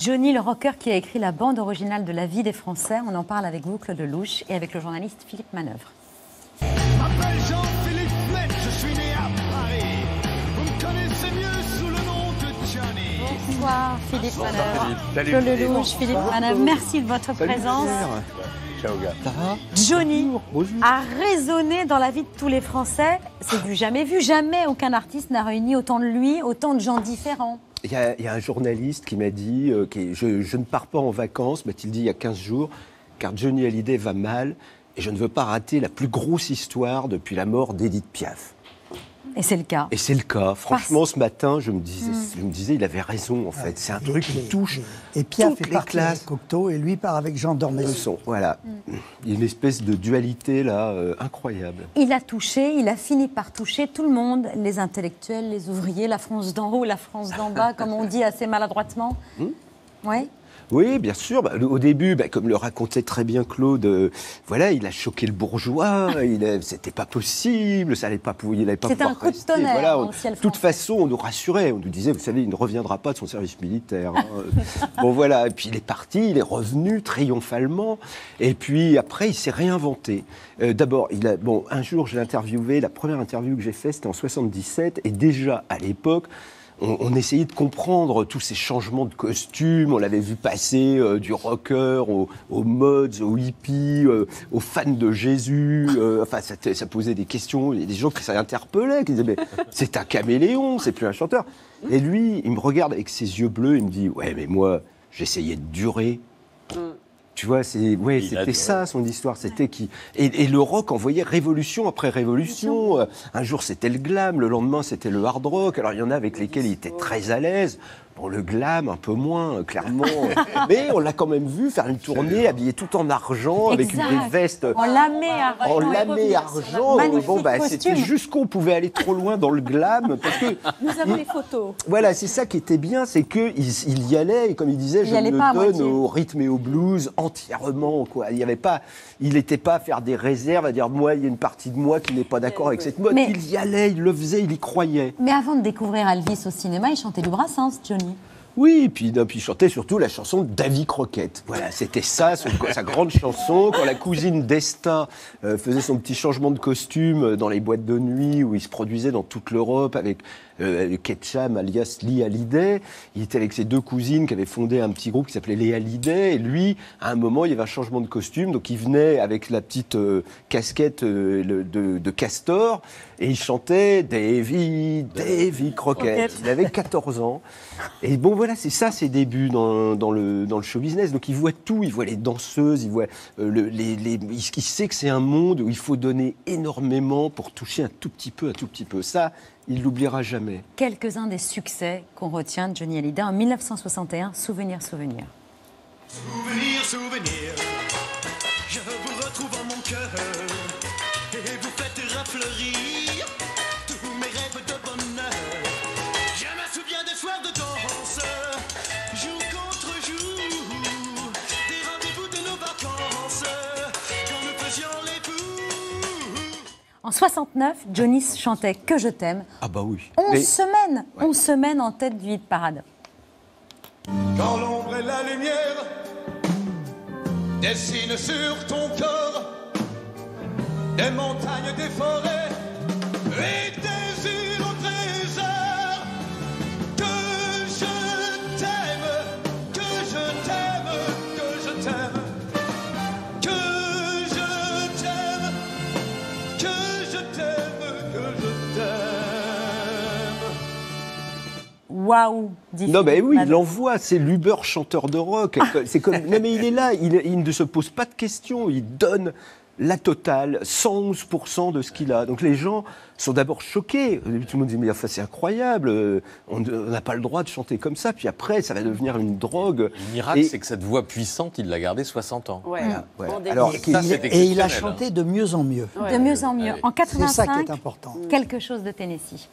Johnny, le rocker qui a écrit la bande originale de La vie des Français, on en parle avec vous, Claude Lelouch, et avec le journaliste Philippe Manœuvre. Je m'appelle Jean-Philippe Flett, je suis né à Paris. Vous me connaissez mieux sous le nom de Johnny. Bonsoir Philippe Manœuvre. Salut. Claude Lelouch, Philippe Manœuvre, merci de votre présence. Ciao gars. Ça va? Johnny Bonjour. a résonné dans la vie de tous les Français. C'est du jamais vu. Jamais aucun artiste n'a réuni autant de lui, autant de gens différents. Il y a un journaliste qui m'a dit je ne pars pas en vacances, m'a-t-il dit il y a 15 jours, car Johnny Hallyday va mal et je ne veux pas rater la plus grosse histoire depuis la mort d'Édith Piaf. Et c'est le cas. Et c'est le cas. Franchement, ce matin, je me disais, il avait raison en fait. C'est un truc qui touche et Piaf toutes est les parti avec classes. Cocteau et lui part avec Jean Dormesson. Voilà. Il y a une espèce de dualité là incroyable. Il a touché, il a fini par toucher tout le monde, les intellectuels, les ouvriers, la France d'en haut, la France d'en bas, comme on dit assez maladroitement. Ouais. Oui, bien sûr. Au début, comme le racontait très bien Claude, voilà, il a choqué le bourgeois. C'était pas possible, ça allait pas pouvoir. Il n'allait pas C'était pouvoir un coup de rester. tonnerre Voilà, dans le ciel de toute français. façon, on nous rassurait, on nous disait, vous savez, il ne reviendra pas de son service militaire. Bon voilà. Et puis il est parti, il est revenu triomphalement. Et puis après, il s'est réinventé. D'abord, un jour, j'ai interviewé. La première interview que j'ai faite, c'était en 77, et déjà à l'époque. On essayait de comprendre tous ces changements de costumes. On l'avait vu passer du rocker aux mods, aux hippies, aux fans de Jésus. Enfin, ça posait des questions. Il y a des gens qui s'interpellaient, qui disaient mais c'est un caméléon, c'est plus un chanteur. Et lui, il me regarde avec ses yeux bleus, il me dit ouais, mais moi, j'essayais de durer. Tu vois, c'était ça son histoire. C'était et le rock envoyait révolution après révolution. Un jour c'était le glam, le lendemain c'était le hard rock. Alors il y en a avec lesquels il était très à l'aise. Bon, le glam un peu moins, clairement. Mais on l'a quand même vu faire une tournée habillé tout en argent avec des vestes En lamé argent. en lamé argent. Magnifique C'était costume. jusqu'on pouvait aller trop loin dans le glam parce que Nous avons les photos. voilà, c'est ça qui était bien, c'est qu'il y allait, et comme il disait, Il y je allait me pas à donne moitié. au rythme et au blues entièrement, quoi. Il n'était pas à faire des réserves, à dire, moi, il y a une partie de moi qui n'est pas d'accord avec cette mode. Mais- Il y allait, il le faisait, il y croyait. Mais avant de découvrir Elvis au cinéma, il chantait du Brassens, Johnny. Oui, et puis il chantait surtout la chanson de Davy Crockett. Voilà, c'était ça, sa grande chanson. Quand la cousine d'Esta faisait son petit changement de costume dans les boîtes de nuit où il se produisait dans toute l'Europe avec Ketcham alias Lee Hallyday. Il était avec ses deux cousines qui avaient fondé un petit groupe qui s'appelait les Hallyday. Et lui, à un moment, il y avait un changement de costume. Donc il venait avec la petite casquette de castor et il chantait Davy Crockett. Il avait 14 ans. Et bon, voilà, c'est ça ses débuts dans le show business. Donc il voit tout, il voit les danseuses, il voit il sait que c'est un monde où il faut donner énormément pour toucher un tout petit peu. Ça, il l'oubliera jamais. Quelques-uns des succès qu'on retient de Johnny Hallyday en 1961, Souvenir, souvenir. Souvenir, je vous retrouve en mon cœur et vous faites refleurir tous mes rêves de bonheur. Je me souviens des soirs de danse, jour contre jour, des rendez-vous de nos vacances, quand nous faisions les fous. En 69, Johnny chantait Que je t'aime. Ah bah oui. 11 semaines en tête du hit parade. Quand l'ombre et la lumière dessinent sur ton corps des montagnes, des forêts et des îles au trésor. Que je t'aime, que je t'aime, que je t'aime, que je t'aime, que je t'aime, que je t'aime. Waouh, dit Non, mais Philippe oui, il Manœuvre. l'envoie, c'est l'Uber chanteur de rock. C'est comme... Non, mais il est là, il ne se pose pas de questions, il donne la totale, 111% de ce qu'il a. Donc les gens sont d'abord choqués. Tout le monde dit, mais enfin, c'est incroyable, on n'a pas le droit de chanter comme ça. Puis après, ça va devenir une drogue. Le miracle, Et- c'est que cette voix puissante, il l'a gardée 60 ans. Ouais. Voilà. Bon, Alors, début. Ça, c'est Et il a exceptionnel, chanté de mieux en mieux. De mieux en mieux. Ouais. En C'est ça qui 85, est important. quelque chose de Tennessee.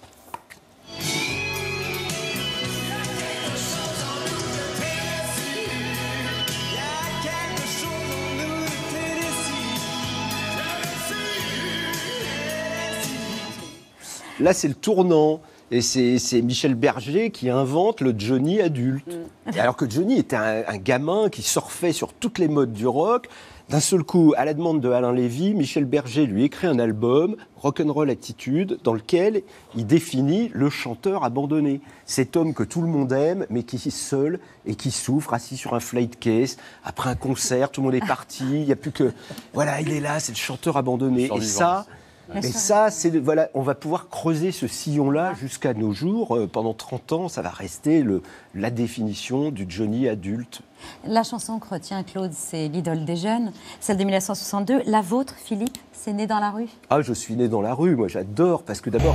Là, c'est le tournant. Et c'est Michel Berger qui invente le Johnny adulte. Et alors que Johnny était un gamin qui surfait sur toutes les modes du rock. D'un seul coup, à la demande de Alain Lévy, Michel Berger lui écrit un album, Rock'n'Roll Attitude, dans lequel il définit le chanteur abandonné. Cet homme que tout le monde aime, mais qui est seul et qui souffre, assis sur un flight case, après un concert, tout le monde est parti, il n'y a plus que... Voilà, il est là, c'est le chanteur abandonné. Et ça... Mais ça, voilà, on va pouvoir creuser ce sillon-là jusqu'à nos jours. Pendant 30 ans, ça va rester la définition du Johnny adulte. La chanson que retient Claude, c'est l'idole des jeunes, celle de 1962. La vôtre, Philippe, c'est Né dans la rue? Ah, je suis né dans la rue, moi j'adore, parce que d'abord...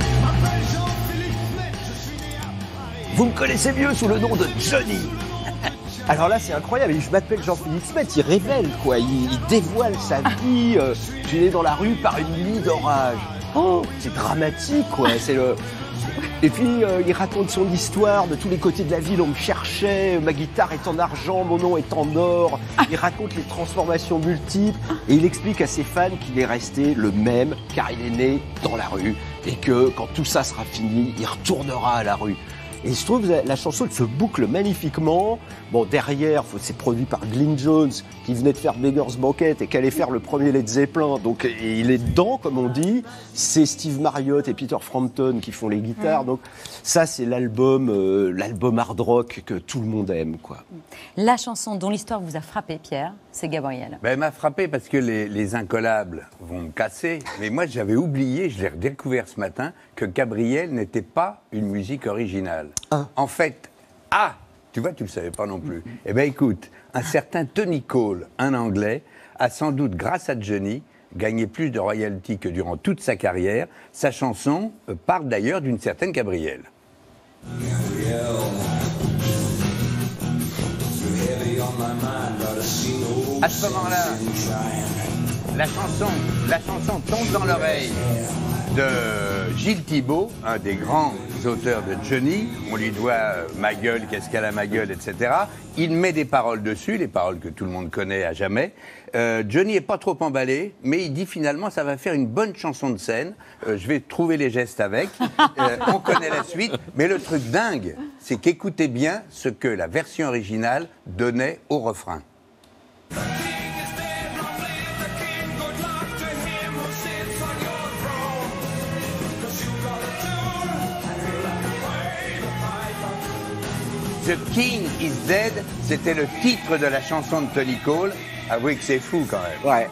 Vous me connaissez mieux sous le nom de Johnny. Alors là, c'est incroyable. Je m'appelle Jean-Philippe Smet, il révèle, quoi. Il dévoile sa vie. Je suis né dans la rue par une nuit d'orage. Oh, c'est dramatique, quoi. Et puis, il raconte son histoire. De tous les côtés de la ville, on me cherchait. Ma guitare est en argent, mon nom est en or. Il raconte les transformations multiples. Et il explique à ses fans qu'il est resté le même, car il est né dans la rue. Et que, quand tout ça sera fini, il retournera à la rue. Et je trouve que la chanson se boucle magnifiquement. Bon, derrière, c'est produit par Glyn Jones, qui venait de faire Beggar's Banquet et qui allait faire le premier Led Zeppelin. Donc, il est dedans, comme on dit. C'est Steve Marriott et Peter Frampton qui font les guitares. Donc, ça, c'est l'album hard rock que tout le monde aime, quoi. La chanson dont l'histoire vous a frappé, Pierre, c'est Gabriel. Ben, elle m'a frappé parce que les incollables vont me casser. Mais moi, j'avais oublié, je l'ai redécouvert ce matin, que Gabriel n'était pas une musique originale. En fait, tu vois, tu ne le savais pas non plus. Eh bien, écoute, un certain Tony Cole, un Anglais, a sans doute, grâce à Johnny, gagné plus de royalties que durant toute sa carrière. Sa chanson parle d'ailleurs d'une certaine Gabrielle. À ce moment-là, la chanson tombe dans l'oreille de Gilles Thibault, un des grands auteurs de Johnny. On lui doit Ma gueule, qu'est-ce qu'elle a ma gueule, etc. Il met des paroles dessus, les paroles que tout le monde connaît à jamais. Johnny n'est pas trop emballé, mais il dit finalement ça va faire une bonne chanson de scène. Je vais trouver les gestes avec. On connaît la suite. Mais le truc dingue, c'est qu'écoutez bien ce que la version originale donnait au refrain. The King is Dead, c'était le titre de la chanson de Tony Cole. Avouez que c'est fou quand même. Ouais.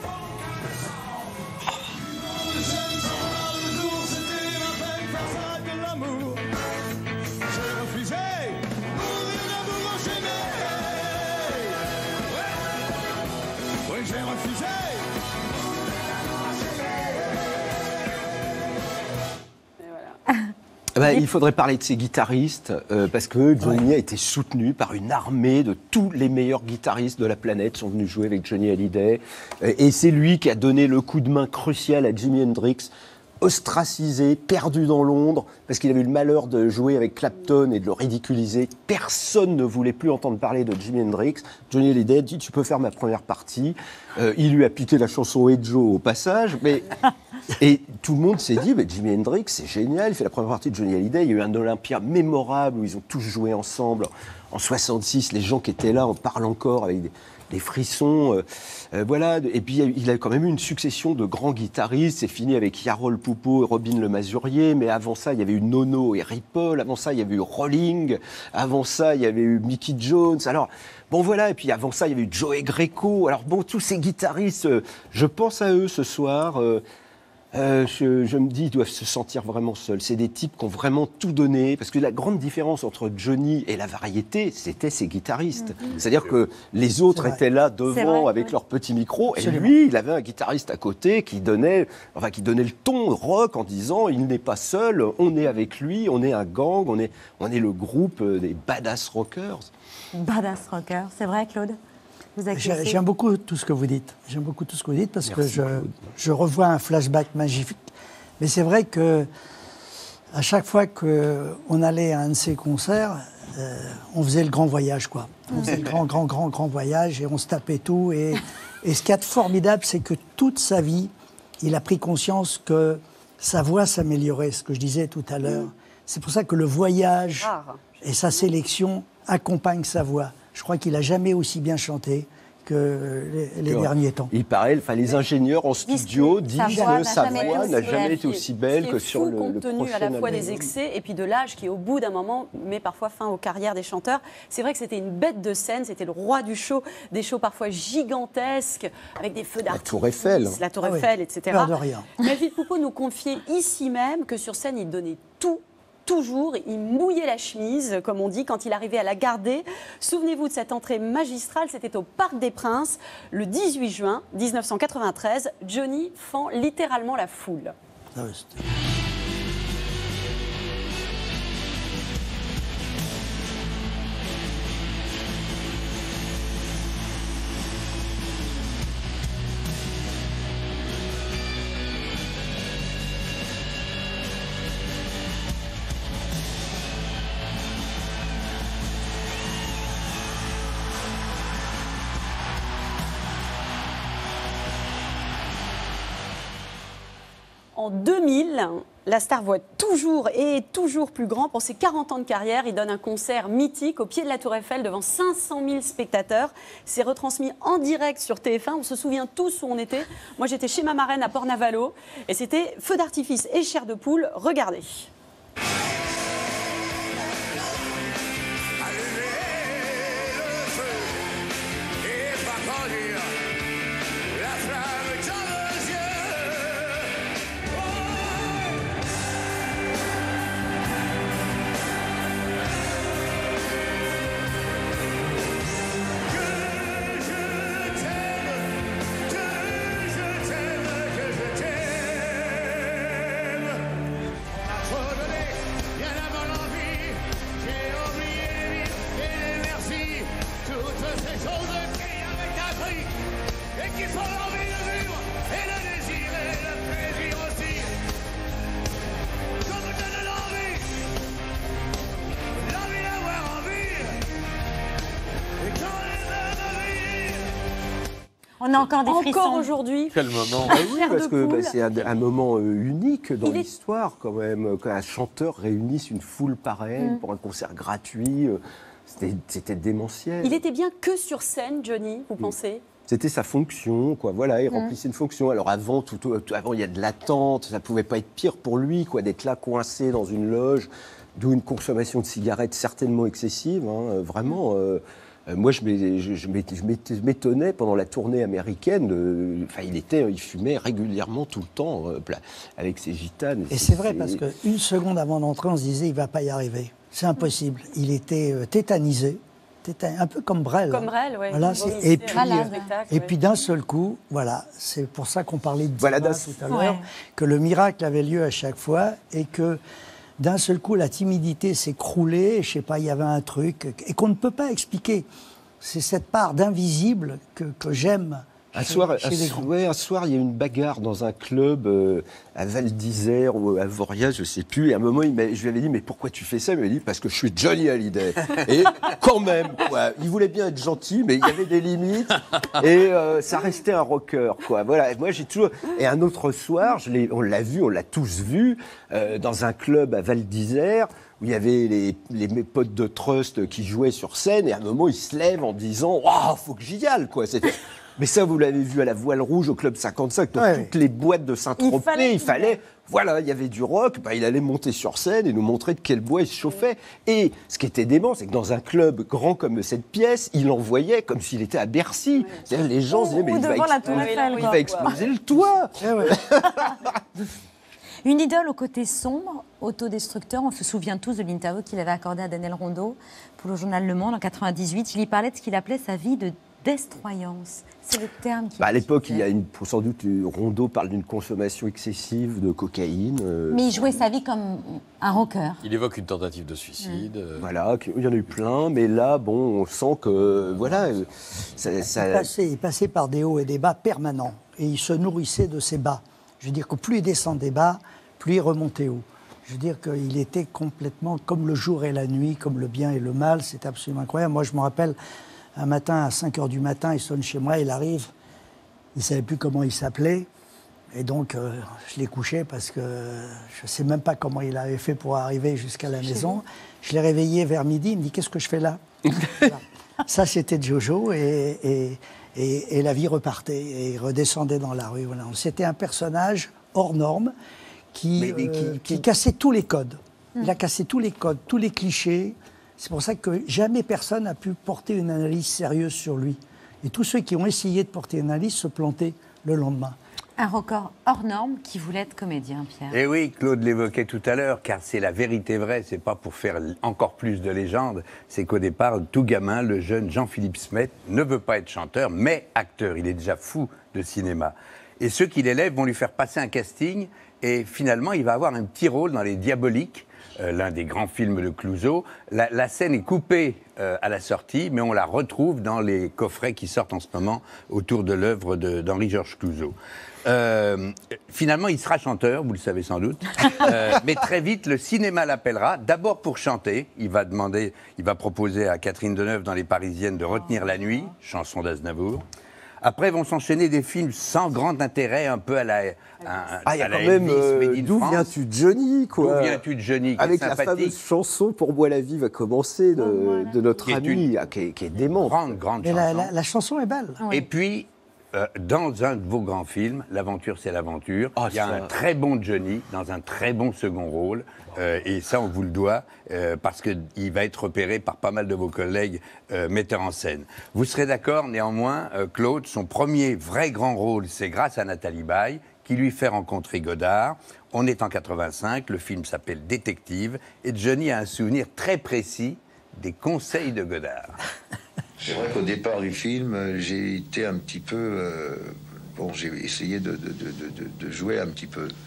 Il faudrait parler de ces guitaristes parce que Johnny a été soutenu par une armée de tous les meilleurs guitaristes de la planète sont venus jouer avec Johnny Hallyday et c'est lui qui a donné le coup de main crucial à Jimi Hendrix, ostracisé, perdu dans Londres parce qu'il avait eu le malheur de jouer avec Clapton et de le ridiculiser. Personne ne voulait plus entendre parler de Jimi Hendrix. Johnny Hallyday dit tu peux faire ma première partie. Il lui a piqué la chanson Hey Joe au passage, mais et tout le monde s'est dit Jimi Hendrix c'est génial, il fait la première partie de Johnny Hallyday. Il y a eu un Olympia mémorable où ils ont tous joué ensemble. En 66, les gens qui étaient là en parlent encore avec des frissons. Voilà. Et puis il a quand même eu une succession de grands guitaristes. C'est fini avec Yarol Poupeau et Robin Le Masurier, mais avant ça il y avait eu Nono et Ripoll. Avant ça il y avait eu Rolling. Avant ça il y avait eu Mickey Jones. Alors bon voilà, et puis avant ça il y avait eu Joey Greco. Alors bon, tous ces guitaristes, je pense à eux ce soir. Je me dis, ils doivent se sentir vraiment seuls. C'est des types qui ont vraiment tout donné. Parce que la grande différence entre Johnny et la variété, c'était ses guitaristes. C'est-à-dire que les autres étaient là devant avec leur petit micro. Et lui, il avait un guitariste à côté qui donnait le ton rock en disant, il n'est pas seul, on est avec lui, on est un gang, on est le groupe des badass rockers. Badass rockers, c'est vrai, Claude? J'aime beaucoup tout ce que vous dites. J'aime beaucoup tout ce que vous dites parce que je revois un flashback magnifique. Mais c'est vrai que à chaque fois qu'on allait à un de ces concerts, on faisait le grand voyage, quoi. On faisait le grand voyage et on se tapait tout. Et ce qu'il y a de formidable, c'est que toute sa vie, il a pris conscience que sa voix s'améliorait, ce que je disais tout à l'heure. C'est pour ça que le voyage Rare. et sa sélection accompagnent sa voix. Je crois qu'il n'a jamais aussi bien chanté que les derniers temps. Il paraît, enfin, les ingénieurs en studio disent que sa voix n'a jamais été aussi belle que sur le compte tenu prochain à la fois album. des excès et puis de l'âge qui, au bout d'un moment, met parfois fin aux carrières des chanteurs. C'est vrai que c'était une bête de scène, c'était le roi du show, des shows parfois gigantesques, avec des feux d'artifice, Tour Eiffel. la Tour Ah oui. Eiffel, etc. Peur de rien. Melville Poupeau nous confiait ici même que sur scène, il donnait tout. Toujours, il mouillait la chemise, comme on dit, quand il arrivait à la garder. Souvenez-vous de cette entrée magistrale, c'était au Parc des Princes, le 18 juin 1993. Johnny fend littéralement la foule. Ah ouais, c'était- En 2000, la star voit toujours et est toujours plus grand. Pour ses 40 ans de carrière, il donne un concert mythique au pied de la Tour Eiffel devant 500 000 spectateurs. C'est retransmis en direct sur TF1. On se souvient tous où on était. Moi, j'étais chez ma marraine à Port-Navalo et c'était feu d'artifice et chair de poule. Regardez. On a encore des frissons. Encore aujourd'hui. Quel moment. Oui, Chair parce de que poule. c'est un moment unique dans Il est- l'histoire, quand même, qu'un chanteur réunisse une foule pareille pour un concert gratuit. C'était démentiel. Il était bien que sur scène, Johnny, vous pensez? C'était sa fonction, quoi. Voilà, il remplissait une fonction. Alors avant, avant, il y a de l'attente. Ça pouvait pas être pire pour lui, quoi, d'être là coincé dans une loge, d'où une consommation de cigarettes certainement excessive, hein, vraiment. Moi, je m'étonnais pendant la tournée américaine. Enfin, il fumait régulièrement tout le temps avec ses gitanes. Et c'est vrai, parce qu'une seconde avant d'entrer, on se disait, il ne va pas y arriver. C'est impossible. Il était tétanisé, un peu comme Brel. Comme Brel, oui. Voilà, et puis, et puis d'un seul coup, voilà, c'est pour ça qu'on parlait de Voilà, diva d'un- tout à l'heure, que le miracle avait lieu à chaque fois et que d'un seul coup, la timidité s'est croulée, je sais pas, il y avait un truc, et qu'on ne peut pas expliquer. C'est cette part d'invisible que j'aime. Un soir, les grands. un soir, il y a eu une bagarre dans un club à Val d'Isère ou à Voria, je sais plus. Et à un moment, je lui avais dit, mais pourquoi tu fais ça? Il m'a dit, parce que je suis Johnny Hallyday. Et quand même, quoi, il voulait bien être gentil, mais il y avait des limites. Et ça restait un rocker, quoi. Voilà. Et moi, j'ai toujours. Et un autre soir, on l'a vu, on l'a tous vu, dans un club à Val d'Isère, où il y avait mes potes de Trust qui jouaient sur scène. Et à un moment, ils se lèvent en disant, waouh, faut que j'y aille, quoi. Mais ça, vous l'avez vu à la Voile Rouge, au Club 55, dans toutes les boîtes de Saint-Tropez, il fallait, voilà, il y avait du rock, il allait monter sur scène et nous montrer de quel bois il se chauffait. Et ce qui était dément, c'est que dans un club grand comme cette pièce, il envoyait comme s'il était à Bercy. C'est-à-dire, les gens se disaient, mais Ou devant la Tour Eiffel, il quoi. va exploser le toit. Une idole au côté sombre, autodestructeur. On se souvient tous de l'interview qu'il avait accordée à Daniel Rondeau pour le journal Le Monde en 98. Il y parlait de ce qu'il appelait sa vie de destroyance. C'est le terme qui... À l'époque, il y a sans doute, Rondeau parle d'une consommation excessive de cocaïne. Mais il jouait sa vie comme un rocker. Il évoque une tentative de suicide. Voilà, il y en a eu plein, mais là, bon, on sent que, voilà, Il passait par des hauts et des bas permanents, et il se nourrissait de ces bas. Je veux dire que plus il descendait bas, plus il remontait haut. Je veux dire qu'il était complètement comme le jour et la nuit, comme le bien et le mal, c'est absolument incroyable. Moi, je me rappelle, un matin, à 5 h du matin, il sonne chez moi, il arrive, il ne savait plus comment il s'appelait, Et donc, je l'ai couché parce que je ne sais même pas comment il avait fait pour arriver jusqu'à la maison. Je l'ai réveillé vers midi, il me dit « Qu'est-ce que je fais là ?» Voilà. Ça, c'était Jojo, et la vie repartait, et il redescendait dans la rue. Voilà. C'était un personnage hors norme qui cassait tous les codes. Il a cassé tous les codes, tous les clichés. C'est pour ça que jamais personne n'a pu porter une analyse sérieuse sur lui. Et tous ceux qui ont essayé de porter une analyse se plantaient le lendemain. Un record hors norme qui voulait être comédien, Pierre. Et oui, Claude l'évoquait tout à l'heure, car c'est la vérité vraie, c'est pas pour faire encore plus de légende, c'est qu'au départ, tout gamin, le jeune Jean-Philippe Smet ne veut pas être chanteur, mais acteur. Il est déjà fou de cinéma. Et ceux qui l'élèvent vont lui faire passer un casting, et finalement, il va avoir un petit rôle dans Les Diaboliques, l'un des grands films de Clouzot. La scène est coupée à la sortie, mais on la retrouve dans les coffrets qui sortent en ce moment autour de l'œuvre d'Henri-Georges Clouzot. Finalement, il sera chanteur, vous le savez sans doute, mais très vite, le cinéma l'appellera, d'abord pour chanter. Il va proposer à Catherine Deneuve dans Les Parisiennes de Retenir la nuit, chanson d'Aznavour. Après vont s'enchaîner des films sans grand intérêt, un peu à la il y a quand même D'où viens-tu Johnny, quoi. D'où viens-tu Johnny, avec la fameuse chanson Pour moi la vie va commencer de notre ami, qui est démente. Grande Mais chanson. la chanson est belle. Et puis, dans un de vos grands films, L'aventure c'est l'aventure, il y a un très bon Johnny dans un très bon second rôle. Et ça, on vous le doit, parce qu'il va être repéré par pas mal de vos collègues metteurs en scène. Vous serez d'accord, néanmoins, Claude, son premier vrai grand rôle, c'est grâce à Nathalie Baye, qui lui fait rencontrer Godard. On est en 85, le film s'appelle Détective, et Johnny a un souvenir très précis des conseils de Godard. C'est vrai qu'au départ du film, j'ai été un petit peu... j'ai essayé de jouer un petit peu.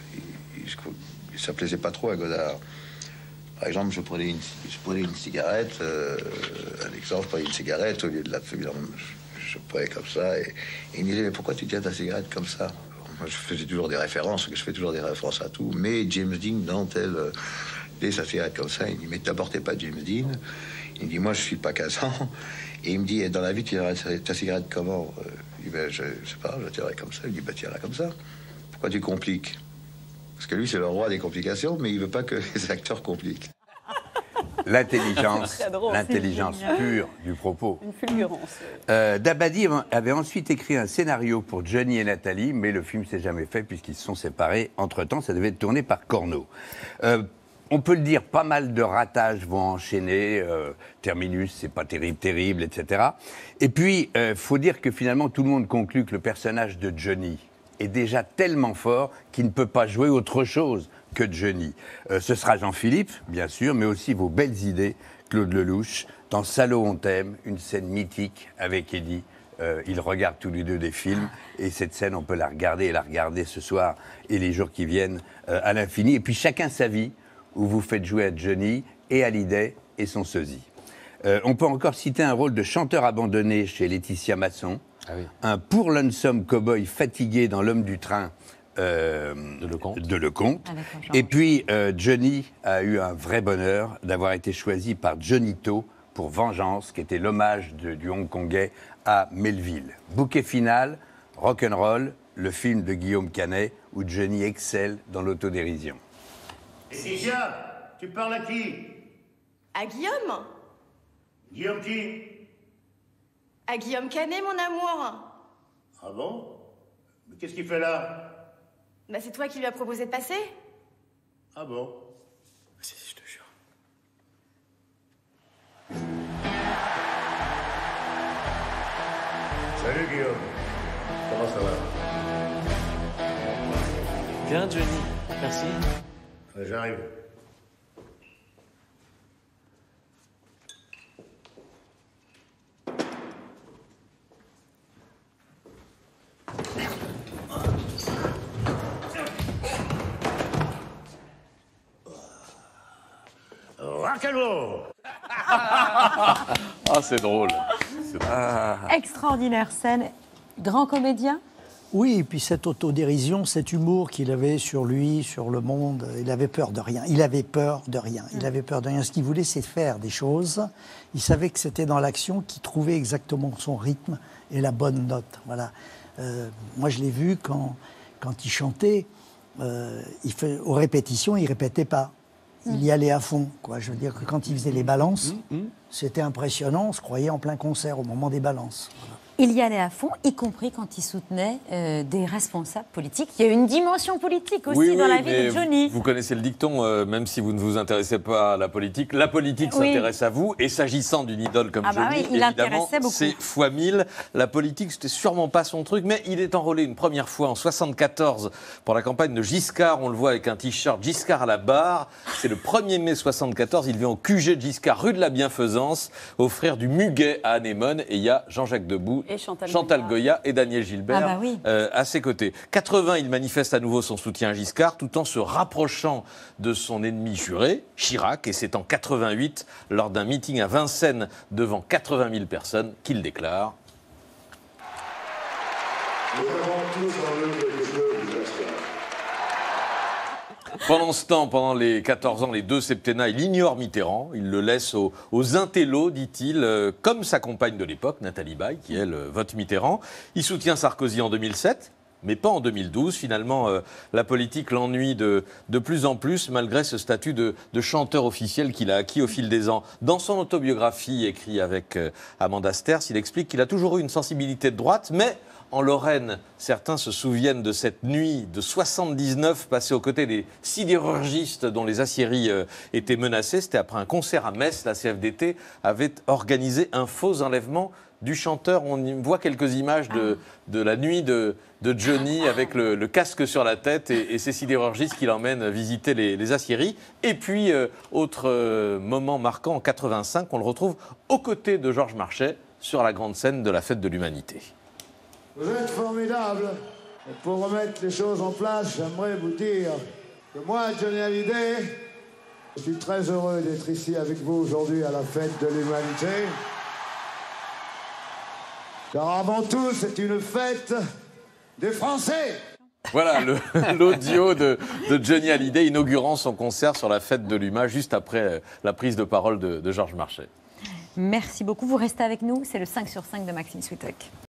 Ça plaisait pas trop à Godard. Par exemple, je prenais une cigarette, Alexandre, je prenais une cigarette, au lieu de la fumer, je prenais comme ça, et il me disait, mais pourquoi tu tiens ta cigarette comme ça? Moi, je faisais toujours des références, je fais toujours des références à tout, mais James Dean, dans tel... Et sa cigarette comme ça, il me dit, mais d'abord, t'es pas James Dean. Il me dit, moi, je suis pas Kazan. Et il me dit, dans la vie, tu tirerais ta cigarette comment? Je dis, ben, je sais pas, je la tirerais comme ça. Il me dit, bah, tire-la comme ça. Pourquoi tu compliques? Parce que lui, c'est le roi des complications, mais il veut pas que les acteurs compliquent. L'intelligence pure du propos. Une fulgurance. Dabadi avait ensuite écrit un scénario pour Johnny et Nathalie, mais le film s'est jamais fait puisqu'ils se sont séparés. Entre-temps, ça devait être tourné par Corneau. On peut le dire, pas mal de ratages vont enchaîner. Terminus, c'est pas terrible, etc. Et puis, faut dire que finalement, tout le monde conclut que le personnage de Johnny est déjà tellement fort qu'il ne peut pas jouer autre chose que Johnny. Ce sera Jean-Philippe, bien sûr, mais aussi vos belles idées, Claude Lelouch, dans Salaud on t'aime, une scène mythique avec Eddie. Ils regardent tous les deux des films, et cette scène, on peut la regarder ce soir et les jours qui viennent à l'infini. Et puis chacun sa vie, où vous faites jouer à Johnny et Hallyday et son sosie. On peut encore citer un rôle de chanteur abandonné chez Laetitia Masson, un pour lonesome cow-boy fatigué dans L'homme du train de Lecomte. Et puis Johnny a eu un vrai bonheur d'avoir été choisi par Johnito pour Vengeance, qui était l'hommage du Hongkongais à Melville. Bouquet final, Rock'n'Roll, le film de Guillaume Canet, où Johnny excelle dans l'autodérision. Laetitia, tu parles à qui? À Guillaume? Guillaume qui? À Guillaume Canet, mon amour. Ah bon? Mais qu'est-ce qu'il fait là? Bah, c'est toi qui lui as proposé de passer? Ah bon? Je te jure. Salut Guillaume. Comment ça va? Bien, Johnny. Merci. J'arrive. Rock'n'roll. Ah, c'est drôle. Extraordinaire scène. Grand comédien. Oui, et puis cette autodérision, cet humour qu'il avait sur lui, sur le monde, il avait peur de rien. Il avait peur de rien. Il avait peur de rien. Ce qu'il voulait, c'est faire des choses. Il savait que c'était dans l'action qu'il trouvait exactement son rythme et la bonne note. Voilà. Moi, je l'ai vu quand quand il chantait, aux répétitions, il ne répétait pas. Il y allait à fond, quoi. Je veux dire que quand il faisait les balances, c'était impressionnant. On se croyait en plein concert au moment des balances. Voilà. Il y allait à fond, y compris quand il soutenait des responsables politiques. Il y a une dimension politique aussi dans la vie de Johnny. Vous connaissez le dicton, même si vous ne vous intéressez pas à la politique s'intéresse à vous. Et s'agissant d'une idole comme Johnny, évidemment, c'est fois 1000. La politique, c'était sûrement pas son truc, mais il est enrôlé une première fois en 74 pour la campagne de Giscard. On le voit avec un t-shirt Giscard à la barre. C'est le 1er mai 74. Il vient au QG de Giscard, rue de la Bienfaisance, offrir du muguet à Anémone. Et il y a Jean-Jacques Debout, et Chantal Goya et Daniel Gilbert à ses côtés. 80, il manifeste à nouveau son soutien à Giscard tout en se rapprochant de son ennemi juré, Chirac. Et c'est en 88, lors d'un meeting à Vincennes devant 80 000 personnes, qu'il déclare: Nous avons tous en nous quelque chose de Giscard. Pendant ce temps, pendant les 14 ans, les 2 septennats, il ignore Mitterrand. Il le laisse aux intellos, dit-il, comme sa compagne de l'époque, Nathalie Baye, qui, elle, vote Mitterrand. Il soutient Sarkozy en 2007, mais pas en 2012. Finalement, la politique l'ennuie de plus en plus, malgré ce statut de chanteur officiel qu'il a acquis au fil des ans. Dans son autobiographie, écrite avec Amanda Sters, il explique qu'il a toujours eu une sensibilité de droite, mais en Lorraine, certains se souviennent de cette nuit de 79 passée aux côtés des sidérurgistes dont les aciéries étaient menacées. C'était après un concert à Metz. La CFDT avait organisé un faux enlèvement du chanteur. On y voit quelques images de la nuit de Johnny avec le casque sur la tête et ces sidérurgistes qui l'emmènent visiter les aciéries. Et puis, autre moment marquant, en 85, on le retrouve aux côtés de Georges Marchais sur la grande scène de la Fête de l'Humanité. Vous êtes formidables. Et pour remettre les choses en place, j'aimerais vous dire que moi, Johnny Hallyday, je suis très heureux d'être ici avec vous aujourd'hui à la Fête de l'Humanité. Car avant tout, c'est une fête des Français. Voilà l'audio de Johnny Hallyday inaugurant son concert sur la Fête de l'Huma juste après la prise de parole de Georges Marchais. Merci beaucoup. Vous restez avec nous. C'est le 5 sur 5 de Maxime Switek.